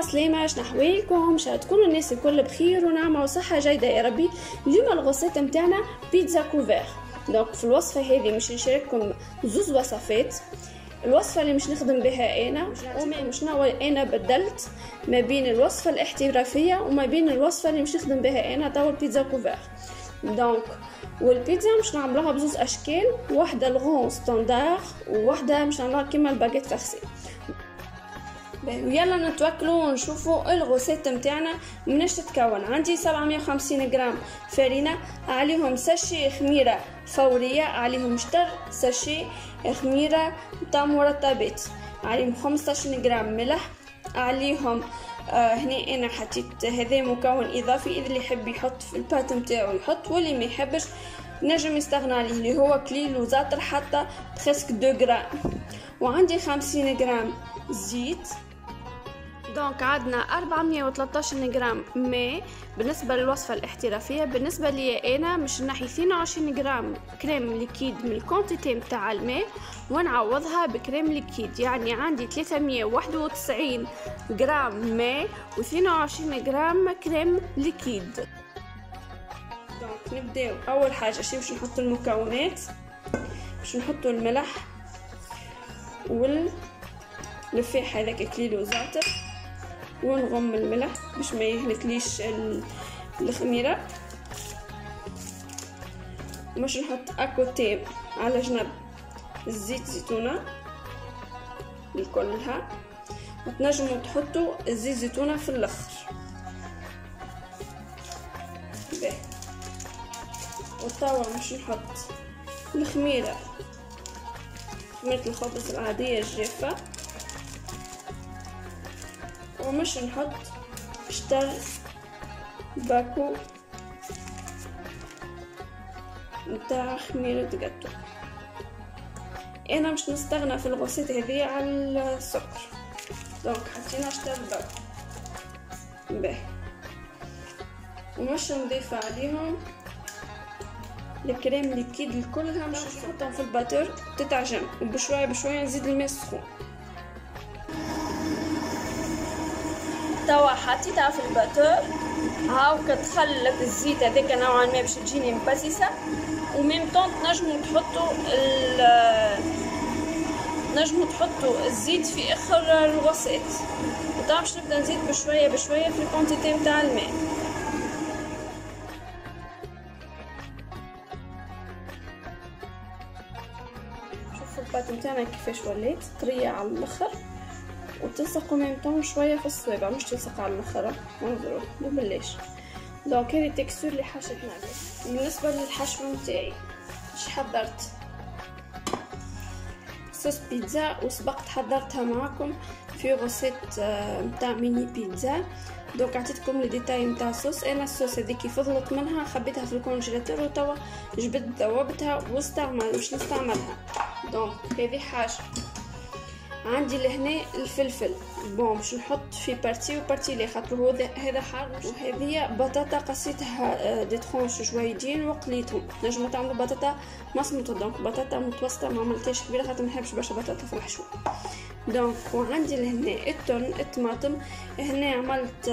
عالسلامة، شنحوالكم؟ مشان تكونوا الناس الكل بخير ونعمة وصحة جيدة يا ربي. اليوم الغوسيت متاعنا بيتزا كوفير. دونك في الوصفة هذه مش نشارككم زوز وصفات. الوصفة اللي مش نخدم بها انا شنو انا بدلت ما بين الوصفة الاحترافية وما بين الوصفة اللي مش نخدم بها انا توا البيتزا كوفير. دونك والبيتزا مش نعملوها بزوز اشكال، واحدة الغون ستاندار وواحدة مش نعملوها كيما الباجيت فرسي. ويلا نتوكلوا ونشوفوا الغوسيت متاعنا مناش تتكون. عندي 750 غرام فرينه، عليهم ساشي خميره فوريه، عليهم شطر ساشي خميره تاع مرطبات، عليهم 15 غرام ملح، عليهم هنا انا حطيت هذا مكون اضافي، اذا اللي يحب يحط في البات نتاعو يحط، واللي ما يحبش نجم يستغنى عليه اللي هو كليل وزعتر حتى بريسك 2 غرام. وعندي 50 غرام زيت. دونك عندنا 413 غرام ماء بالنسبه للوصفه الاحترافيه. بالنسبه لي انا مش نحي 22 غرام كريم ليكيد من الكونتيتي نتاع الماء ونعوضها بكريم ليكيد، يعني عندي 391 غرام ماء و22 غرام كريم ليكيد. دونك نبداو اول حاجه باش نحط المكونات، باش نحطوا الملح واللفاح هذاك كليل وزعتر، ونغم الملح باش ما يهلكليش الخميره، وماش نحط اكوتي على جنب الزيت زيتونه كلها، وتنجموا تحطوا الزيت زيتونه في الاخر. وطاوة مش نحط الخميره، خميره الخبز العاديه الجافه، ومش نحط شطر باكو نتاع خميرة جاتو. انا مش نستغنى في الغوسيت هذه على السكر، دونك حطينا شطر باكو باهي، ومش نضيف عليهم الكريم ليكيد الكلها، مش نحطهم في الباتور تتعجن، وبشويه بشويه نزيد الماء السخون. توا حطيتها في الباتور، هاو كتخلط الزيت هذاك نوعا ما باش تجيني مبسسه، وميم طون نجمو تحطوا الزيت في اخر الغوسيت. وطبعا باش نبدا نزيد بشويه بشويه في الكونتيتي نتاع الماء. شوفوا البات نتاعنا كيفاش ولات طريه على الاخر، وتلصق ميمتون شويه في الصوابع، مش تلصق على الاخر، انظروا ببلاش. دونك هذه التكستور اللي حشتنا عليه. بالنسبه للحشو نتاعي اش حضرت؟ صوص بيتزا، وسبقت حضرتها معكم في غوسيت نتاع ميني بيتزا. دونك عطيتكم لي ديتاي نتاع الصوص. انا الصوص هذيك فضلت منها خبيتها في الكونجيلاتور، وتوا جبت ذوبتها مش نستعملها. دونك هذه حاجه. عندي لهنا الفلفل بون باش نحط في بارتي وبارتي لي، خاطر هو هذا حار. وهذه بطاطا قصيتها دي ترونش جويدين وقليتهم. نجمو تعملوا بطاطا مصموطه، دونك بطاطا متوسطه، ما عملتهاش كبيره خاطر ما نحبش برشا بطاطا في الحشو. دونك وعندي لهنا الطماطم. هنا عملت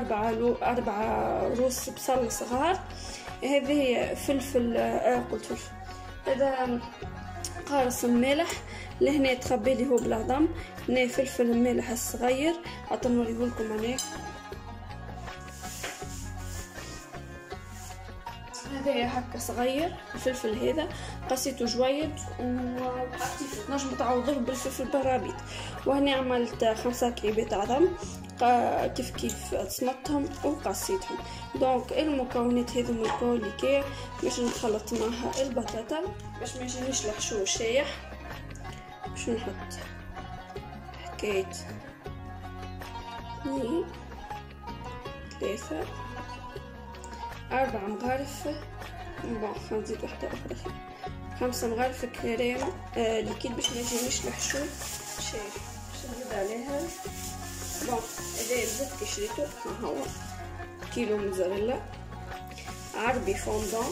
4 روس بصل صغار. هذه فلفل قلت فلفل، هذا قارص مالح. لهنا تخبي لي هو بالعظم. هنا فلفل مالح الصغير، حتى نوريهولكم هنا. هذا هكا صغير الفلفل هذا، قصيته جويد وحطيته، نجم تعوضوه بالفلفل برابيط. وهنا عملت 5 كعيبات عظم كيف كيف صمتهم وقصيتهم. دونك المكونات هذو الكل كي باش نخلط معها البطاطا باش ما يجينيش الحشو شايح. باش نحط حكاية 2 3 4 مغارف، بون نزيد واحدة أخرى 5 مغارف كريم ليكيد باش ما يجينيش الحشو شايح. باش نزيد عليها بون هذا الزيت كي شريتو، ها هو كيلو موزاريلا عربي فوندون.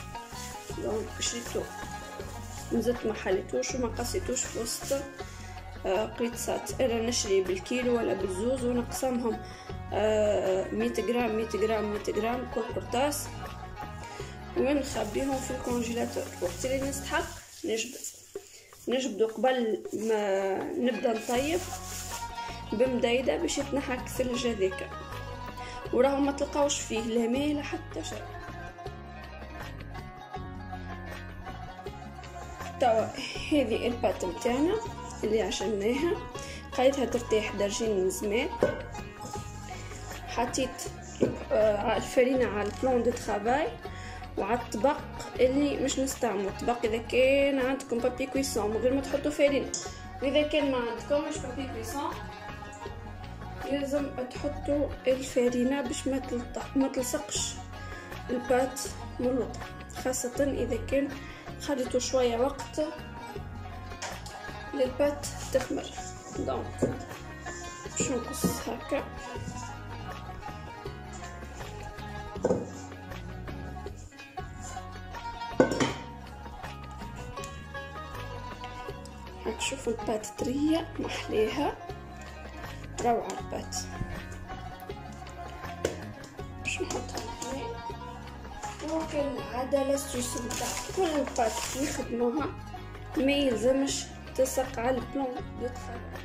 دونك شريتو، نزلت ما حليتوش وما قصيتوش في وسط قريطسات، انا نشري بالكيلو ولا بالزوز ونقسمهم 100 غرام 100 غرام 100 غرام كل قرطاس، ونخبيهم في الكونجيلاتور. وقت اللي نستحق نجبدو قبل ما نبدا نطيب بمدايده باش يتنحك الثلج هذاك، وراهم ما تلقاوش فيه لا ماء لا حتى شيء. توا هذه البات نتاعنا اللي عجناها، خليتها ترتاح درجين من زمان. حطيت الفرينه على البلون دو طرافاي وعلى الطبق اللي مش نستعملو. الطبق اذا كان عندكم بابي كويسون من غير ما تحطوا فرينه، واذا كان ما عندكمش بابي كويسون لازم تحطوا الفرينه باش ما تلصقش البات ملوطه، خاصه اذا كان خليتوا شويه وقت للبات تخمر. دونك باش نقص هكا هاك. شوفوا البات طريه محليها روعه البات. باش نحطها هنا. ممكن عادة لاستيس نتاع كل البات يخدموها ما يلزمش تلصق على البلون دو طرافاي.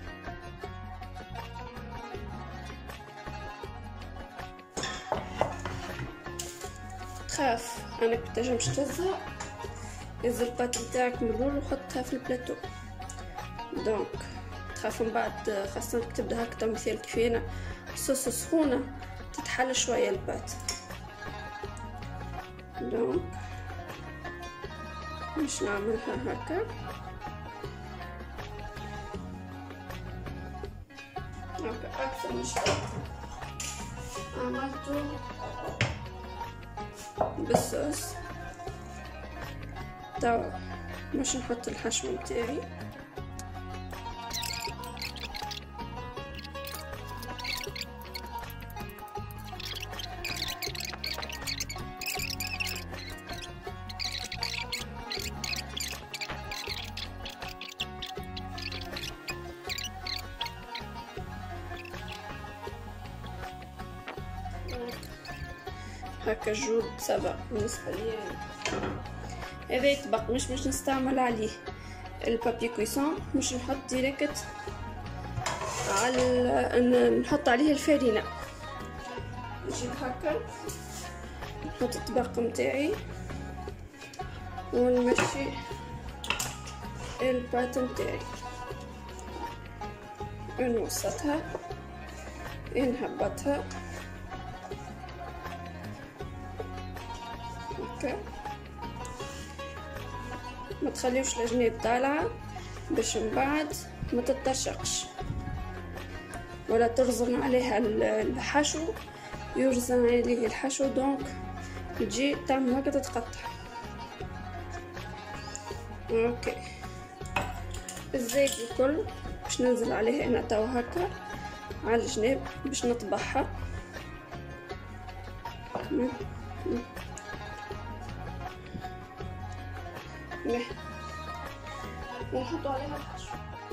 تخاف انك متنجمش تهزها، هز البات نتاعك من الاول وحطها في البلاطو. دونك تخاف من بعد خاصة تبدا هكا مثال كيفانا صوص سخونة تتحل شوية البات. دونك باش نعملها هكا اكثر من شوية. عملته بالصوص. توا باش نحط الحشو متاعي. هكا الجود سبق بالنسبه لي. هذا يطبق مش باش نستعمل عليه البابي كويسون، مش نحط ديريكت على نحط عليه الفرينه. نجيب هكا نحط الطبق متاعي ونمشي البات متاعي، نوسطها نهبطها هكا. ما تخليوش الجناب طالعه باش من بعد ما تترشقش ولا ترزن عليها الحشو، يرزن عليه الحشو دونك تجي تعمل هكا تتقطع. اوكي الزيت الكل باش ننزل عليه انا توا هكا على الجناب باش نطبعها. ونحطو عليها الحشو.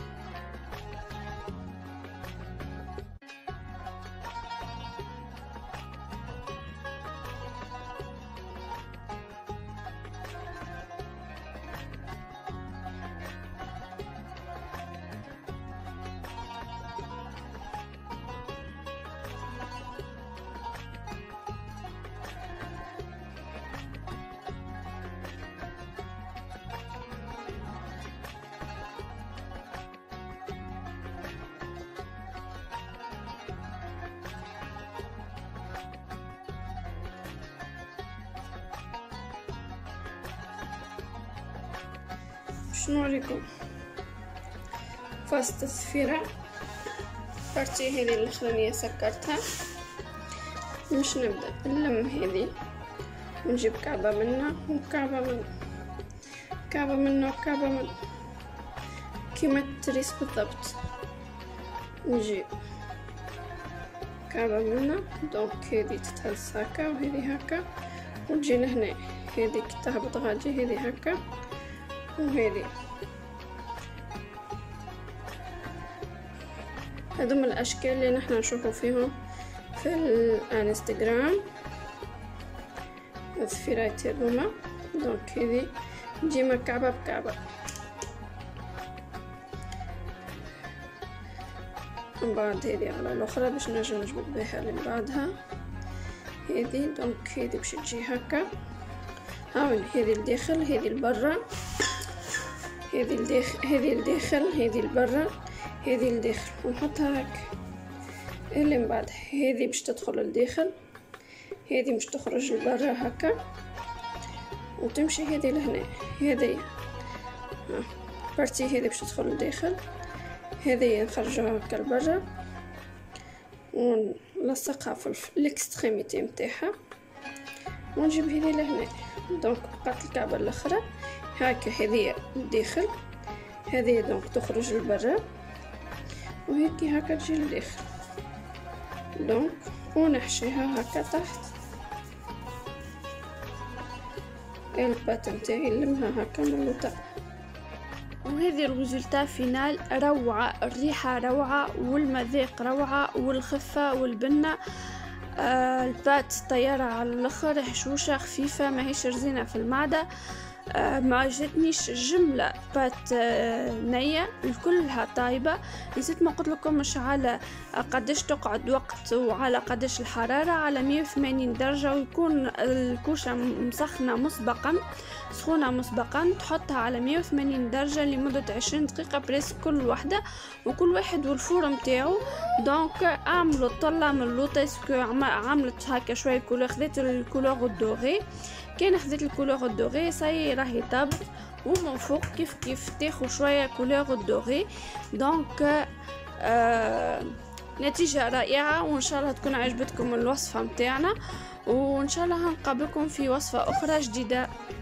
شنو عليكم فاست الصفيرة بارتي هذه الاخرانيه سكرتها. مش نبدا نلم هذه ونجيب كعبه منها وكعبه منها، كعبه منها وكعبه منها كيما التريس بالضبط. نجيب كعبه منها دونك هذه تتهز هكا وهذه هكا، وتجي لهنا هذه تهبط غادي هذه هكا وهذه هذوما الاشكال اللي نحنا نشوفوا فيهم في الانستغرام. الثفيرات هذوما دونك هذه ديما كعبه بكعبه. من بعد هذه على الاخرى باش نجم نجبد بها اللي بعدها. هذه دونك هذه باش تجي هكا، هاون هذه الداخل هذه البرا، هذه الداخل هذه الداخل هذه البرا هذه الداخل، ونحطها هكا. اللي من بعد هذه باش تدخل الداخل، هذه باش تخرج لبرا هكا، وتمشي هذه لهنا. هذه بارتي هذه باش تدخل لداخل، هذه نخرجوها هكا لبرا ونلصقها في الاكستريميتي نتاعها ونجيب هذه لهنا. دونك بقات الكعبه الاخرى هكا، هذه الداخل، هذه دونك تخرج لبرا وهيك هكا تجي لداخل. دونك ونحشيها هكا تحت. البات نتاعي نلمها هكا من اللوطا. وهذه الريزلتا فينال روعة، الريحة روعة والمذاق روعة والخفة والبنة. البات طيارة على الاخر، حشوشة خفيفة ماهيش رزينة في المعدة. ما عجبتنيش جملة بات نية الكلها طايبة. نسيت ما قلت لكم مش على قداش تقعد وقت وعلى قداش الحرارة، على 180 درجة، ويكون الكوشة مسخنة مسبقا سخونة مسبقا. تحطها على 180 درجة لمدة 20 دقيقة بريس كل واحدة، وكل واحد والفور متاعو. دونك اعملوا طلة من اللوطة عملت هكا شوية كولور، خذيت الكولور الدوغي. كان خذيت الكولور الدوغي صاي راهي طاب، ومن فوق كيف كيف تاخذ شويه كولور الدوغي. دونك نتيجه رائعه، وان شاء الله تكون عجبتكم الوصفه متاعنا، وان شاء الله هنقابلكم في وصفه اخرى جديده.